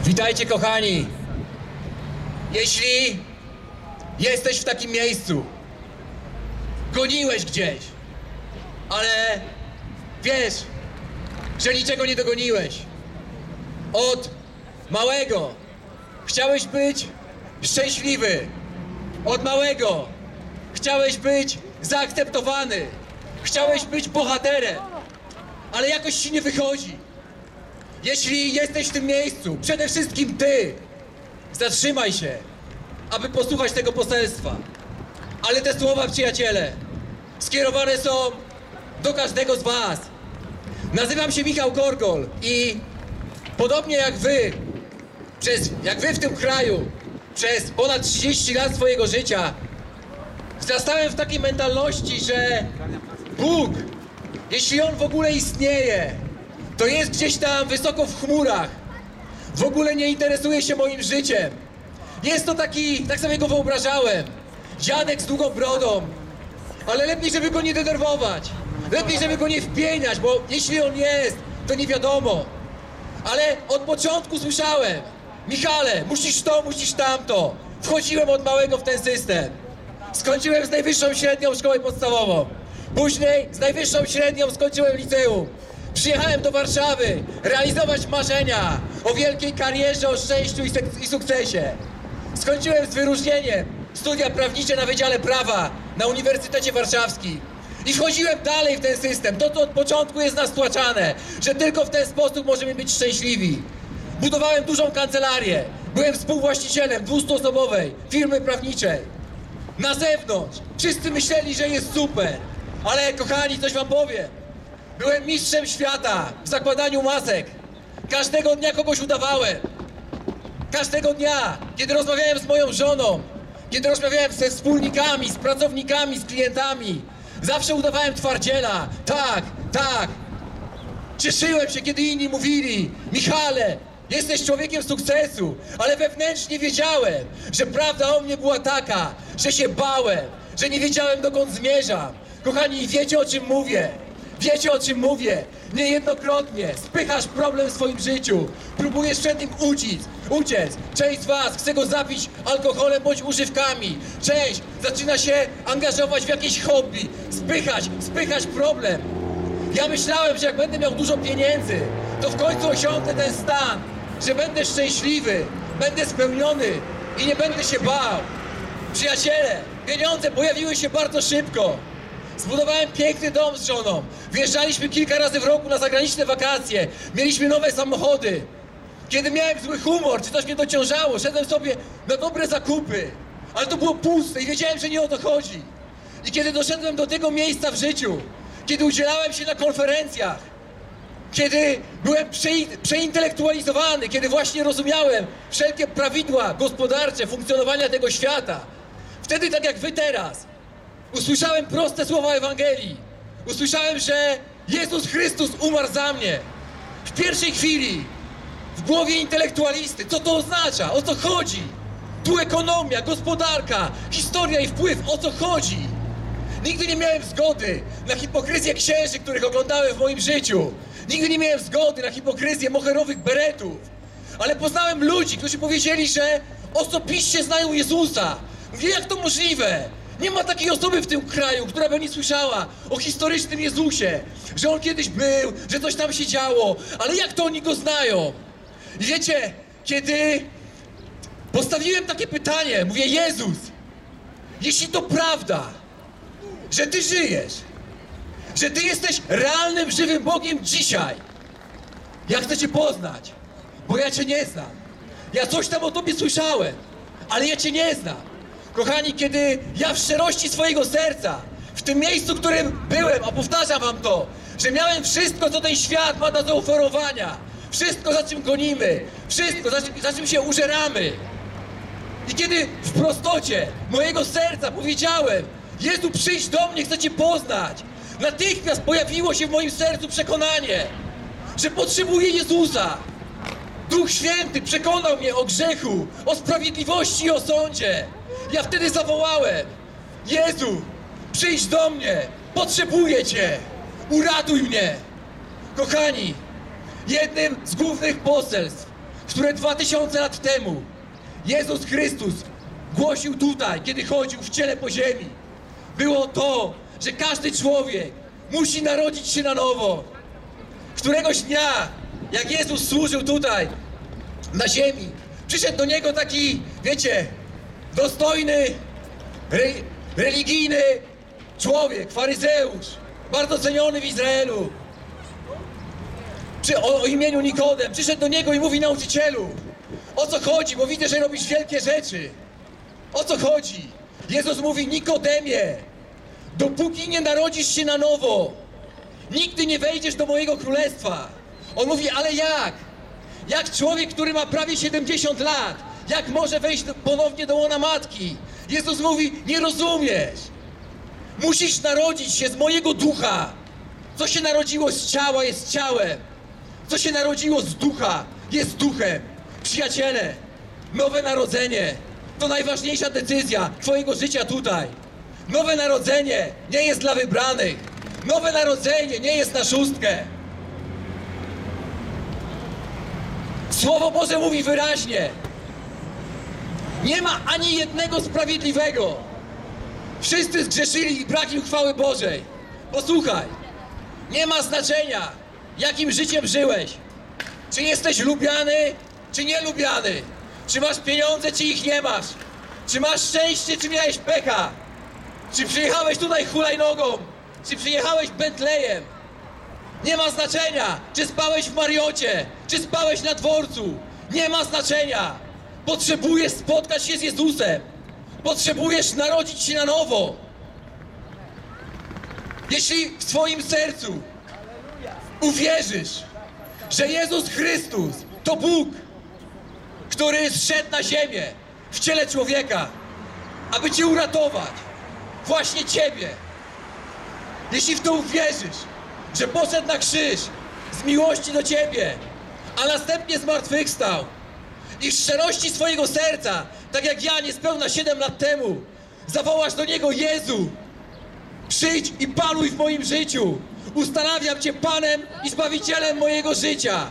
Witajcie, kochani! Jeśli jesteś w takim miejscu, goniłeś gdzieś, ale wiesz, że niczego nie dogoniłeś. Od małego chciałeś być szczęśliwy. Od małego chciałeś być zaakceptowany. Chciałeś być bohaterem, ale jakoś ci nie wychodzi. Jeśli jesteś w tym miejscu, przede wszystkim ty, zatrzymaj się, aby posłuchać tego poselstwa. Ale te słowa, przyjaciele, skierowane są do każdego z was. Nazywam się Michał Gorgol i podobnie jak wy w tym kraju, przez ponad 30 lat swojego życia wzrastałem w takiej mentalności, że Bóg, jeśli On w ogóle istnieje, to jest gdzieś tam wysoko w chmurach. W ogóle nie interesuje się moim życiem. Jest to taki, tak sobie go wyobrażałem, dziadek z długą brodą. Ale lepiej, żeby go nie denerwować. Lepiej, żeby go nie wpieniać, bo jeśli on jest, to nie wiadomo. Ale od początku słyszałem: Michale, musisz to, musisz tamto. Wchodziłem od małego w ten system. Skończyłem z najwyższą średnią szkołę podstawową. Później z najwyższą średnią skończyłem liceum. Przyjechałem do Warszawy realizować marzenia o wielkiej karierze, o szczęściu i sukcesie. Skończyłem z wyróżnieniem studia prawnicze na Wydziale Prawa na Uniwersytecie Warszawskim. I wchodziłem dalej w ten system. To, co od początku jest nas tłaczane, że tylko w ten sposób możemy być szczęśliwi. Budowałem dużą kancelarię. Byłem współwłaścicielem 200-osobowej firmy prawniczej. Na zewnątrz wszyscy myśleli, że jest super. Ale kochani, coś wam powiem. Byłem mistrzem świata w zakładaniu masek. Każdego dnia kogoś udawałem. Każdego dnia, kiedy rozmawiałem z moją żoną, kiedy rozmawiałem ze wspólnikami, z pracownikami, z klientami, zawsze udawałem twardziela. Tak, tak. Cieszyłem się, kiedy inni mówili: Michale, jesteś człowiekiem sukcesu. Ale wewnętrznie wiedziałem, że prawda o mnie była taka, że się bałem, że nie wiedziałem, dokąd zmierzam. Kochani, wiecie, o czym mówię. Wiecie, o czym mówię. Niejednokrotnie spychasz problem w swoim życiu. Próbujesz przed nim uciec. Część z was chce go zapić alkoholem bądź używkami. Część zaczyna się angażować w jakieś hobby. Spychać problem. Ja myślałem, że jak będę miał dużo pieniędzy, to w końcu osiągnę ten stan, że będę szczęśliwy, będę spełniony i nie będę się bał. Przyjaciele, pieniądze pojawiły się bardzo szybko. Zbudowałem piękny dom z żoną. Wyjeżdżaliśmy kilka razy w roku na zagraniczne wakacje. Mieliśmy nowe samochody. Kiedy miałem zły humor, czy coś mnie dociążało, szedłem sobie na dobre zakupy. Ale to było puste i wiedziałem, że nie o to chodzi. I kiedy doszedłem do tego miejsca w życiu, kiedy udzielałem się na konferencjach, kiedy byłem przeintelektualizowany, kiedy właśnie rozumiałem wszelkie prawidła gospodarcze funkcjonowania tego świata, wtedy, tak jak wy teraz, usłyszałem proste słowa Ewangelii. Usłyszałem, że Jezus Chrystus umarł za mnie. W pierwszej chwili w głowie intelektualisty. Co to oznacza? O co chodzi? Tu ekonomia, gospodarka, historia i wpływ. O co chodzi? Nigdy nie miałem zgody na hipokryzję księży, których oglądałem w moim życiu. Nigdy nie miałem zgody na hipokryzję moherowych beretów. Ale poznałem ludzi, którzy powiedzieli, że osobiście znają Jezusa. Mówię, jak to możliwe? Nie ma takiej osoby w tym kraju, która by nie słyszała o historycznym Jezusie, że On kiedyś był, że coś tam się działo, ale jak to oni Go znają? I wiecie, kiedy postawiłem takie pytanie, mówię: Jezus, jeśli to prawda, że Ty żyjesz, że Ty jesteś realnym, żywym Bogiem dzisiaj, ja chcę Cię poznać, bo ja Cię nie znam. Ja coś tam o Tobie słyszałem, ale ja Cię nie znam. Kochani, kiedy ja w szczerości swojego serca, w tym miejscu, w którym byłem, a powtarzam wam to, że miałem wszystko, co ten świat ma do zaoferowania, wszystko, za czym gonimy, wszystko, za czym się użeramy. I kiedy w prostocie mojego serca powiedziałem: Jezu, przyjdź do mnie, chcę Cię poznać, natychmiast pojawiło się w moim sercu przekonanie, że potrzebuję Jezusa. Duch Święty przekonał mnie o grzechu, o sprawiedliwości i o sądzie. Ja wtedy zawołałem: Jezu, przyjdź do mnie, potrzebuję Cię, uratuj mnie. Kochani, jednym z głównych poselstw, które 2000 lat temu Jezus Chrystus głosił tutaj, kiedy chodził w ciele po ziemi, było to, że każdy człowiek musi narodzić się na nowo. Któregoś dnia, jak Jezus służył tutaj, na ziemi, przyszedł do Niego taki, wiecie, dostojny, religijny człowiek, faryzeusz, bardzo ceniony w Izraelu, o imieniu Nikodem. Przyszedł do Niego i mówi: nauczycielu, o co chodzi, bo widzę, że robisz wielkie rzeczy. O co chodzi? Jezus mówi: Nikodemie, dopóki nie narodzisz się na nowo, nigdy nie wejdziesz do mojego królestwa. On mówi: ale jak? Jak człowiek, który ma prawie 70 lat, jak może wejść ponownie do łona matki? Jezus mówi: nie rozumiesz. Musisz narodzić się z mojego ducha. Co się narodziło z ciała, jest ciałem. Co się narodziło z ducha, jest duchem. Przyjaciele, nowe narodzenie to najważniejsza decyzja twojego życia tutaj. Nowe narodzenie nie jest dla wybranych. Nowe narodzenie nie jest na szóstkę. Słowo Boże mówi wyraźnie: nie ma ani jednego sprawiedliwego. Wszyscy zgrzeszyli i brak im chwały Bożej. Posłuchaj, nie ma znaczenia, jakim życiem żyłeś. Czy jesteś lubiany, czy nielubiany. Czy masz pieniądze, czy ich nie masz. Czy masz szczęście, czy miałeś pecha. Czy przyjechałeś tutaj hulajnogą, czy przyjechałeś Bentleyem. Nie ma znaczenia, czy spałeś w Mariocie, czy spałeś na dworcu. Nie ma znaczenia. Potrzebujesz spotkać się z Jezusem. Potrzebujesz narodzić się na nowo. Jeśli w swoim sercu uwierzysz, że Jezus Chrystus to Bóg, który zszedł na ziemię w ciele człowieka, aby cię uratować, właśnie ciebie. Jeśli w to uwierzysz, że poszedł na krzyż z miłości do ciebie, a następnie zmartwychwstał i w szczerości swojego serca, tak jak ja niespełna 7 lat temu, zawołasz do Niego: Jezu, przyjdź i panuj w moim życiu. Ustanawiam Cię Panem i Zbawicielem mojego życia.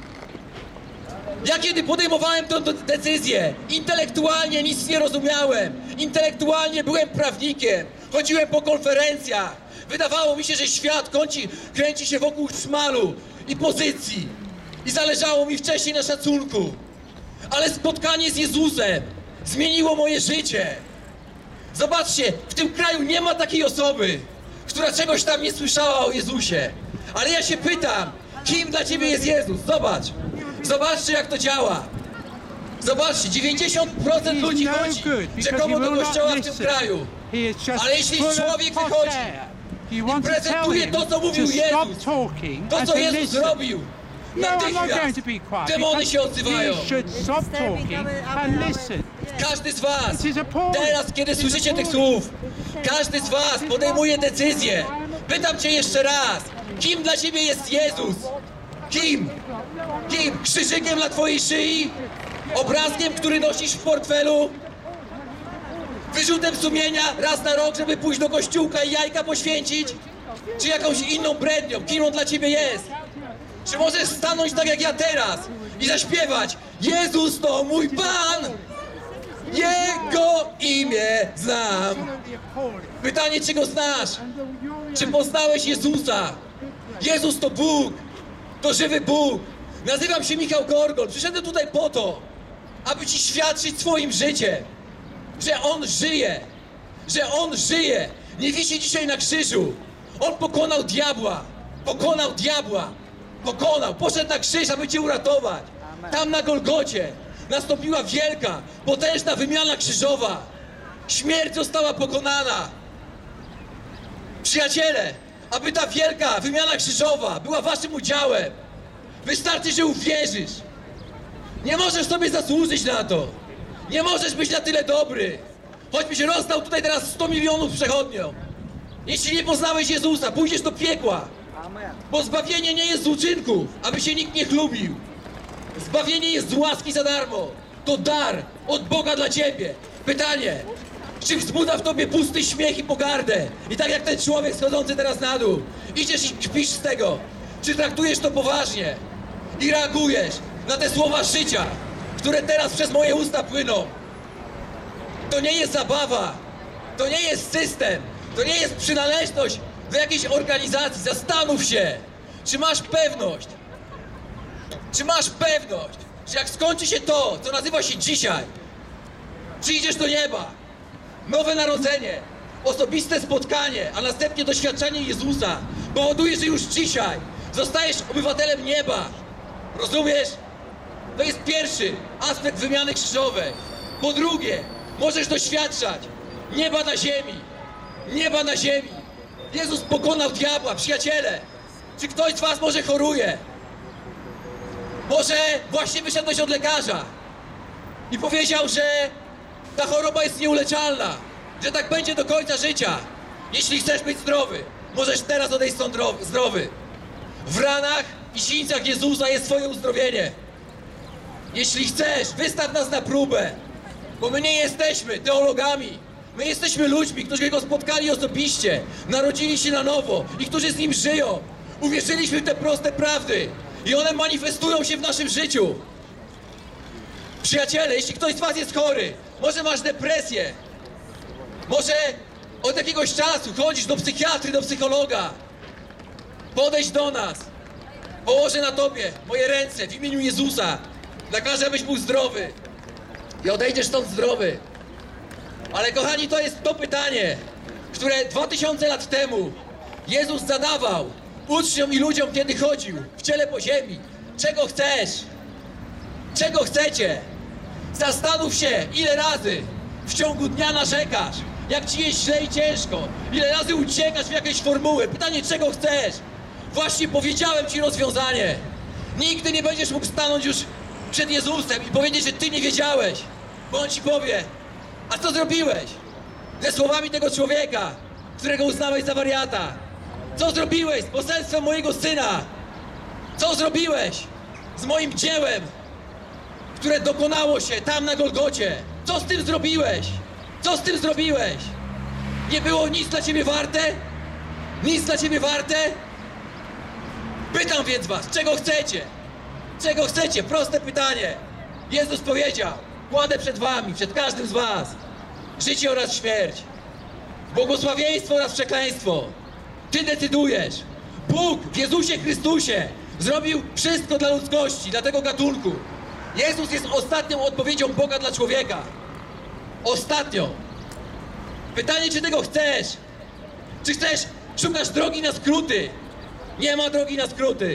Ja kiedy podejmowałem tę decyzję, intelektualnie nic nie rozumiałem. Intelektualnie byłem prawnikiem. Chodziłem po konferencjach. Wydawało mi się, że świat kręci się wokół szmalu i pozycji. I zależało mi wcześniej na szacunku. Ale spotkanie z Jezusem zmieniło moje życie. Zobaczcie, w tym kraju nie ma takiej osoby, która czegoś tam nie słyszała o Jezusie. Ale ja się pytam, kim dla ciebie jest Jezus? Zobacz. Zobaczcie, jak to działa. Zobaczcie, 90% ludzi chodzi rzekomo do kościoła w tym kraju. Ale jeśli człowiek wychodzi i prezentuje to, co mówił Jezus, to, co Jezus zrobił, natychmiast demony się odzywają. Każdy z was, teraz kiedy słyszycie tych słów, każdy z was podejmuje decyzję. Pytam cię jeszcze raz, kim dla ciebie jest Jezus? Kim? Kim? Krzyżykiem na twojej szyi? Obrazkiem, który nosisz w portfelu? Wyrzutem sumienia raz na rok, żeby pójść do kościółka i jajka poświęcić? Czy jakąś inną brednią? Kim on dla ciebie jest? Czy możesz stanąć tak jak ja teraz i zaśpiewać: Jezus to mój Pan, Jego imię znam. Pytanie, czy Go znasz? Czy poznałeś Jezusa? Jezus to Bóg, to żywy Bóg. Nazywam się Michał Gorgol. Przyszedłem tutaj po to, aby ci świadczyć swoim życiem, że On żyje, że On żyje. Nie wisi dzisiaj na krzyżu. On pokonał diabła, pokonał diabła. Pokonał, poszedł na krzyż, aby cię uratować. Tam na Golgocie nastąpiła wielka, potężna wymiana krzyżowa. Śmierć została pokonana. Przyjaciele, aby ta wielka wymiana krzyżowa była waszym udziałem, wystarczy, że uwierzysz. Nie możesz sobie zasłużyć na to. Nie możesz być na tyle dobry. Choćbyś rozdał tutaj teraz 100 milionów przechodniom. Jeśli nie poznałeś Jezusa, pójdziesz do piekła. Bo zbawienie nie jest z uczynków, aby się nikt nie chlubił. Zbawienie jest z łaski za darmo. To dar od Boga dla ciebie. Pytanie, czy wzbudza w tobie pusty śmiech i pogardę? I tak jak ten człowiek schodzący teraz na dół, idziesz i kpisz z tego. Czy traktujesz to poważnie? I reagujesz: na te słowa życia, które teraz przez moje usta płyną. To nie jest zabawa, to nie jest system, to nie jest przynależność do jakiejś organizacji. Zastanów się, czy masz pewność, że jak skończy się to, co nazywa się dzisiaj, przyjdziesz do nieba, nowe narodzenie, osobiste spotkanie, a następnie doświadczenie Jezusa powoduje, że już dzisiaj zostajesz obywatelem nieba. Rozumiesz? To jest pierwszy aspekt wymiany krzyżowej. Po drugie, możesz doświadczać nieba na ziemi. Nieba na ziemi. Jezus pokonał diabła, przyjaciele. Czy ktoś z was może choruje? Może właśnie wyszedłeś od lekarza i powiedział, że ta choroba jest nieuleczalna, że tak będzie do końca życia. Jeśli chcesz być zdrowy, możesz teraz odejść stąd zdrowy. W ranach i sińcach Jezusa jest twoje uzdrowienie. Jeśli chcesz, wystaw nas na próbę, bo my nie jesteśmy teologami. My jesteśmy ludźmi, którzy Go spotkali osobiście, narodzili się na nowo i którzy z Nim żyją. Uwierzyliśmy w te proste prawdy i one manifestują się w naszym życiu. Przyjaciele, jeśli ktoś z was jest chory, może masz depresję, może od jakiegoś czasu chodzisz do psychiatry, do psychologa, podejdź do nas, położę na tobie moje ręce w imieniu Jezusa, nakażę, abyś był zdrowy i odejdziesz stąd zdrowy. Ale kochani, to jest to pytanie, które 2000 lat temu Jezus zadawał uczniom i ludziom, kiedy chodził w ciele po ziemi. Czego chcesz? Czego chcecie? Zastanów się, ile razy w ciągu dnia narzekasz, jak ci jest źle i ciężko, ile razy uciekasz w jakieś formuły. Pytanie, czego chcesz? Właśnie powiedziałem ci rozwiązanie. Nigdy nie będziesz mógł stanąć już przed Jezusem i powiedzieć, że ty nie wiedziałeś, bo On ci powie: a co zrobiłeś ze słowami tego człowieka, którego uznałeś za wariata? Co zrobiłeś z poselstwem mojego Syna? Co zrobiłeś z moim dziełem, które dokonało się tam na Golgocie? Co z tym zrobiłeś? Co z tym zrobiłeś? Nie było nic dla ciebie warte? Nic dla ciebie warte? Pytam więc was, czego chcecie? Czego chcecie? Proste pytanie. Jezus powiedział: kładę przed wami, przed każdym z was, życie oraz śmierć, błogosławieństwo oraz przekleństwo. Ty decydujesz. Bóg w Jezusie Chrystusie zrobił wszystko dla ludzkości, dla tego gatunku. Jezus jest ostatnią odpowiedzią Boga dla człowieka. Ostatnią. Pytanie, czy tego chcesz? Czy chcesz, szukasz drogi na skróty? Nie ma drogi na skróty.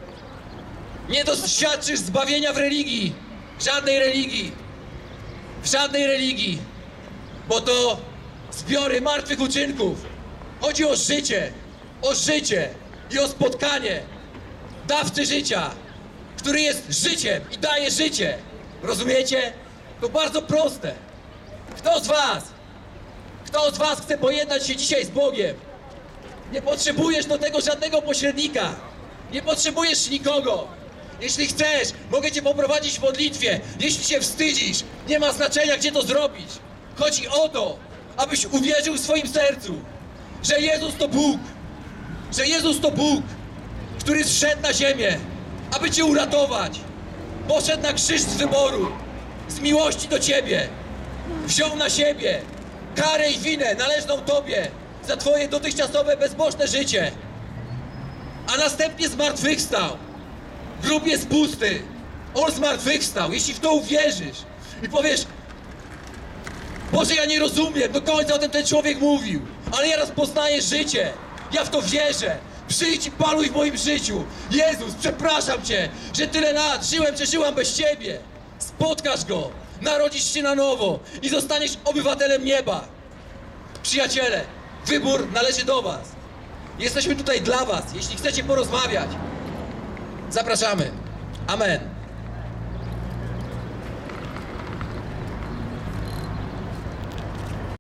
Nie doświadczysz zbawienia w religii. Żadnej religii. W żadnej religii. Bo to zbiory martwych uczynków. Chodzi o życie i o spotkanie dawcy życia, który jest życiem i daje życie. Rozumiecie? To bardzo proste. Kto z was chce pojednać się dzisiaj z Bogiem? Nie potrzebujesz do tego żadnego pośrednika. Nie potrzebujesz nikogo. Jeśli chcesz, mogę cię poprowadzić w modlitwie. Jeśli się wstydzisz, nie ma znaczenia, gdzie to zrobić. Chodzi o to, abyś uwierzył w swoim sercu, że Jezus to Bóg. Że Jezus to Bóg, który zszedł na ziemię, aby cię uratować. Poszedł na krzyż z wyboru, z miłości do ciebie. Wziął na siebie karę i winę należną tobie za twoje dotychczasowe bezbożne życie. A następnie zmartwychwstał. Grób jest pusty. On zmartwychwstał. Jeśli w to uwierzysz i powiesz: Boże, ja nie rozumiem do końca, o tym ten człowiek mówił, ale ja rozpoznaję życie. Ja w to wierzę. Przyjdź i paluj w moim życiu. Jezus, przepraszam Cię, że tyle lat żyłem, czy żyłam bez Ciebie. Spotkasz Go, narodzisz się na nowo i zostaniesz obywatelem nieba. Przyjaciele, wybór należy do was. Jesteśmy tutaj dla was. Jeśli chcecie porozmawiać, zapraszamy. Amen.